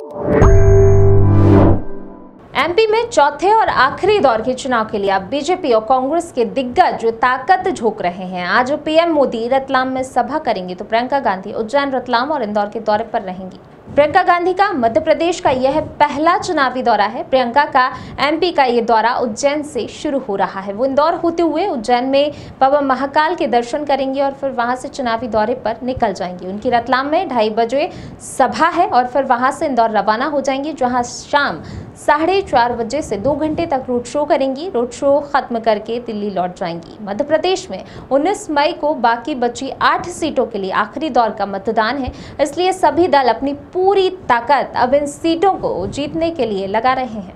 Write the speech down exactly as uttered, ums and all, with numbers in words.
MP में चौथे और आखिरी दौर के चुनाव के लिए अब बीजेपी और कांग्रेस के दिग्गज ताकत झोंक रहे हैं। आज पीएम मोदी रतलाम में सभा करेंगे तो प्रियंका गांधी उज्जैन, रतलाम और इंदौर के दौरे पर रहेंगी। प्रियंका गांधी का मध्य प्रदेश का यह पहला चुनावी दौरा है। प्रियंका का एमपी का ये दौरा उज्जैन से शुरू हो रहा है। वो इंदौर होते हुए उज्जैन में बाबा महाकाल के दर्शन करेंगी और फिर वहां से चुनावी दौरे पर निकल जाएंगी। उनकी रतलाम में ढाई बजे सभा है और फिर वहां से इंदौर रवाना हो जाएंगी, जहां शाम साढ़े चार बजे से दो घंटे तक रोड शो करेंगी। रोड शो खत्म करके दिल्ली लौट जाएंगी। मध्य प्रदेश में उन्नीस मई को बाकी बची आठ सीटों के लिए आखिरी दौर का मतदान है, इसलिए सभी दल अपनी पूरी ताकत अब इन सीटों को जीतने के लिए लगा रहे हैं।